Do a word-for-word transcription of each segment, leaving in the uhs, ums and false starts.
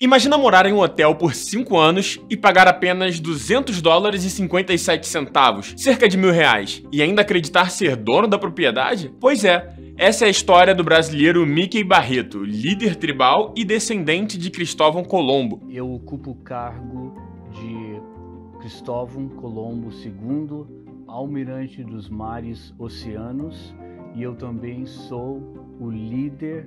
Imagina morar em um hotel por cinco anos e pagar apenas duzentos dólares e cinquenta e sete centavos, cerca de mil reais, e ainda acreditar ser dono da propriedade? Pois é, essa é a história do brasileiro Mickey Barreto, líder tribal e descendente de Cristóvão Colombo. Eu ocupo o cargo de Cristóvão Colombo segundo, almirante dos mares oceanos, e eu também sou o líder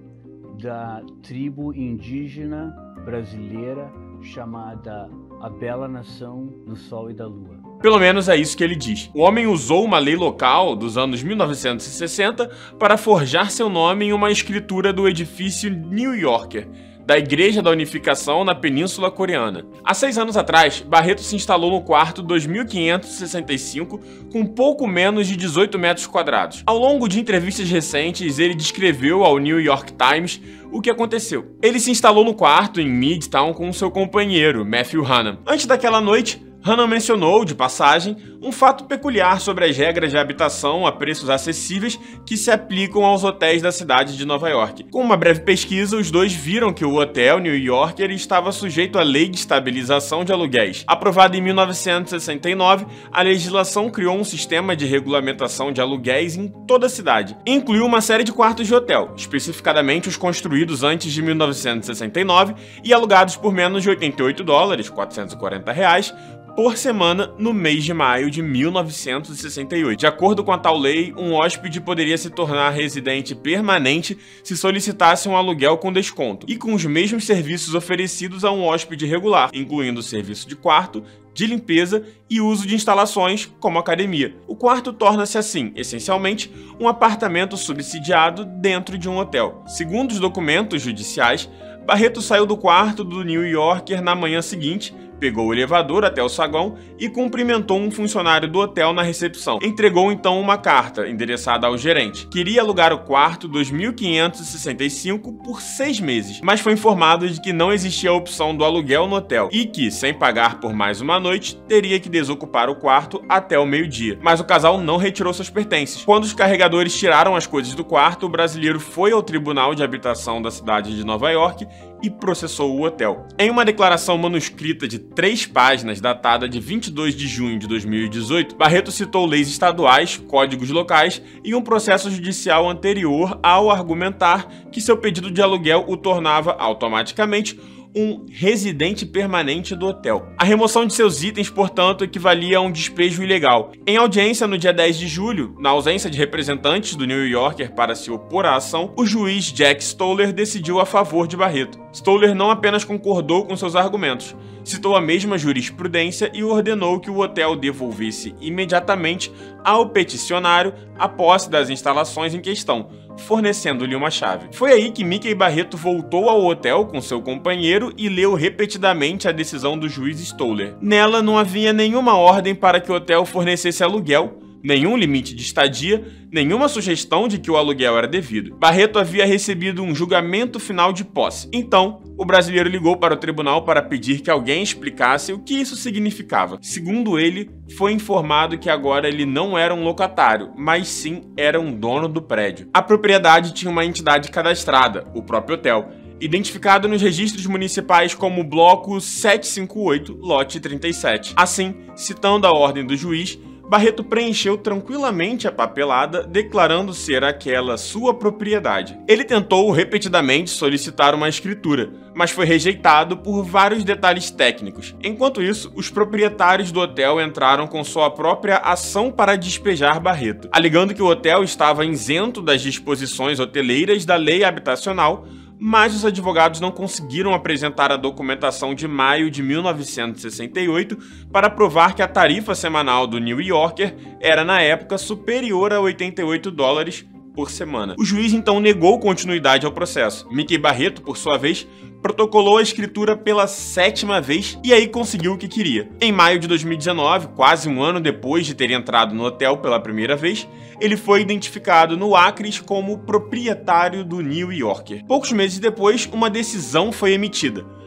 da tribo indígena brasileira chamada a Bela Nação do Sol e da Lua. Pelo menos é isso que ele diz. O homem usou uma lei local dos anos mil novecentos e sessenta para forjar seu nome em uma escritura do edifício New Yorker, da Igreja da Unificação na Península Coreana. Há seis anos atrás, Barreto se instalou no quarto dois mil quinhentos e sessenta e cinco com pouco menos de dezoito metros quadrados. Ao longo de entrevistas recentes, ele descreveu ao New York Times o que aconteceu. Ele se instalou no quarto em Midtown com seu companheiro, Matthew Hannan. Antes daquela noite, Hannan mencionou, de passagem, um fato peculiar sobre as regras de habitação a preços acessíveis que se aplicam aos hotéis da cidade de Nova York. Com uma breve pesquisa, os dois viram que o hotel New Yorker estava sujeito à Lei de Estabilização de Aluguéis. Aprovada em mil novecentos e sessenta e nove, a legislação criou um sistema de regulamentação de aluguéis em toda a cidade. E incluiu uma série de quartos de hotel, especificadamente os construídos antes de mil novecentos e sessenta e nove e alugados por menos de oitenta e oito dólares, quatrocentos e quarenta reais, por semana no mês de maio de mil novecentos e sessenta e oito. De acordo com a tal lei, um hóspede poderia se tornar residente permanente se solicitasse um aluguel com desconto e com os mesmos serviços oferecidos a um hóspede regular, incluindo o serviço de quarto, de limpeza e uso de instalações como academia. O quarto torna-se assim, essencialmente, um apartamento subsidiado dentro de um hotel. Segundo os documentos judiciais, Barreto saiu do quarto do New Yorker na manhã seguinte, pegou o elevador até o saguão e cumprimentou um funcionário do hotel na recepção. Entregou então uma carta endereçada ao gerente. Queria alugar o quarto dois mil quinhentos e sessenta e cinco por seis meses, mas foi informado de que não existia a opção do aluguel no hotel e que, sem pagar por mais uma noite, teria que desocupar o quarto até o meio-dia. Mas o casal não retirou seus pertences. Quando os carregadores tiraram as coisas do quarto, o brasileiro foi ao Tribunal de Habitação da cidade de Nova York e processou o hotel. Em uma declaração manuscrita de três páginas, datada de vinte e dois de junho de dois mil e dezoito, Barreto citou leis estaduais, códigos locais e um processo judicial anterior ao argumentar que seu pedido de aluguel o tornava automaticamente um residente permanente do hotel. A remoção de seus itens, portanto, equivalia a um despejo ilegal. Em audiência no dia dez de julho, na ausência de representantes do New Yorker para se opor à ação, o juiz Jack Stoller decidiu a favor de Barreto. Stoller não apenas concordou com seus argumentos, citou a mesma jurisprudência e ordenou que o hotel devolvesse imediatamente ao peticionário a posse das instalações em questão, fornecendo-lhe uma chave. Foi aí que Mickey Barreto voltou ao hotel com seu companheiro e leu repetidamente a decisão do juiz Stoller. Nela não havia nenhuma ordem para que o hotel fornecesse aluguel, nenhum limite de estadia, nenhuma sugestão de que o aluguel era devido. Barreto havia recebido um julgamento final de posse. Então, o brasileiro ligou para o tribunal para pedir que alguém explicasse o que isso significava. Segundo ele, foi informado que agora ele não era um locatário, mas sim era um dono do prédio. A propriedade tinha uma entidade cadastrada, o próprio hotel, identificado nos registros municipais como Bloco setecentos e cinquenta e oito, lote trinta e sete. Assim, citando a ordem do juiz, Barreto preencheu tranquilamente a papelada, declarando ser aquela sua propriedade. Ele tentou repetidamente solicitar uma escritura, mas foi rejeitado por vários detalhes técnicos. Enquanto isso, os proprietários do hotel entraram com sua própria ação para despejar Barreto, alegando que o hotel estava isento das disposições hoteleiras da lei habitacional, mas os advogados não conseguiram apresentar a documentação de maio de mil novecentos e sessenta e oito para provar que a tarifa semanal do New Yorker era, na época, superior a oitenta e oito dólares por semana. O juiz então negou continuidade ao processo. Mickey Barreto, por sua vez, protocolou a escritura pela sétima vez e aí conseguiu o que queria. Em maio de dois mil e dezenove, quase um ano depois de ter entrado no hotel pela primeira vez, ele foi identificado no Acres como proprietário do New Yorker. Poucos meses depois, uma decisão foi emitida.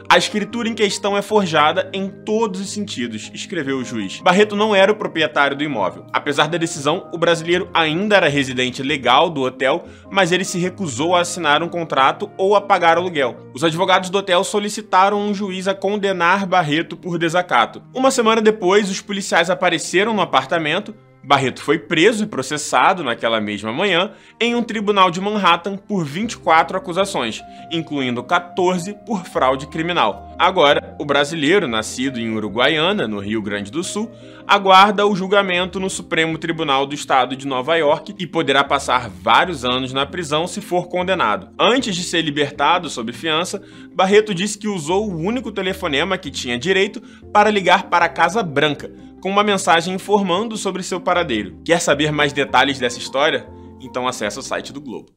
A escritura em questão é forjada em todos os sentidos, escreveu o juiz. Barreto não era o proprietário do imóvel. Apesar da decisão, o brasileiro ainda era residente legal do hotel, mas ele se recusou a assinar um contrato ou a pagar aluguel. Os advogados do hotel solicitaram um juiz a condenar Barreto por desacato. Uma semana depois, os policiais apareceram no apartamento. Barreto foi preso e processado naquela mesma manhã em um tribunal de Manhattan por vinte e quatro acusações, incluindo quatorze por fraude criminal. Agora, o brasileiro, nascido em Uruguaiana, no Rio Grande do Sul, aguarda o julgamento no Supremo Tribunal do Estado de Nova York e poderá passar vários anos na prisão se for condenado. Antes de ser libertado sob fiança, Barreto disse que usou o único telefonema que tinha direito para ligar para a Casa Branca, com uma mensagem informando sobre seu paradeiro. Quer saber mais detalhes dessa história? Então acesse o site do Globo.